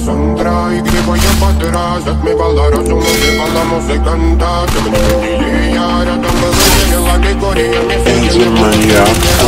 Кассандра, игривая подра, затмевала разум, убивала музыканта. Темные я рядом был, верила аллегориями. Бензомания.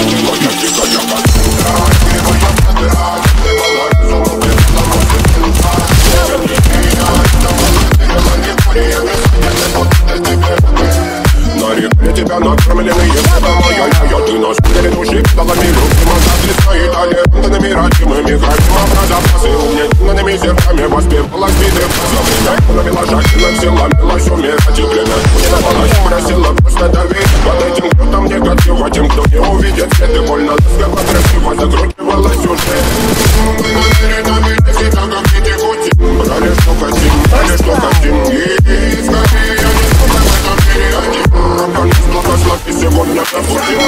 На реке тебя накормленные домой. Ты нас передуши педалами рук. Монтажи стоит аллерантными родимыми графима про запасы. Угнетенными зерками воспевалась виды. Навела жадина, села, милась умирать и плена. Не напалась, просила просто давить. Под этим крутом негатива, тем, кто не увидит свет. И больно ласково, красиво закручивалась уже. Перед нами всегда как дети кутим. Брали что хотим, брали что хотим. И скорее я не смогу в этом переодеть. Рабан из благослови сегодня проходим.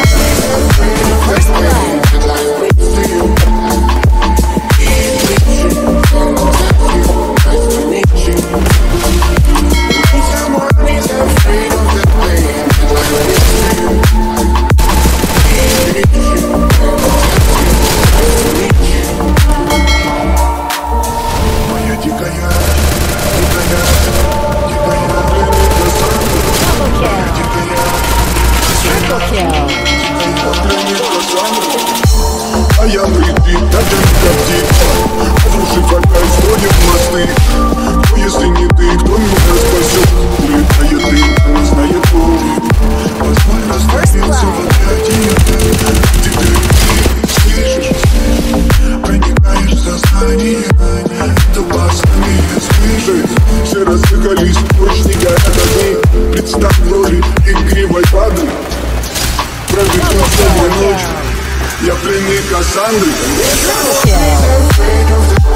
А я прийти, даже не коптить. Разрушить опять, сходим мосты. Но если не ты, кто меня спасет? Улетает ты, не знает путь. Возможно, становится в объятиях. Где ты слышишь? Проникаешь в сознание. Это баснями слышит. Все рассыхались, точника огни. Представь в роли игривой воды. Пробегу целую ночь. Я пленник Кассандры.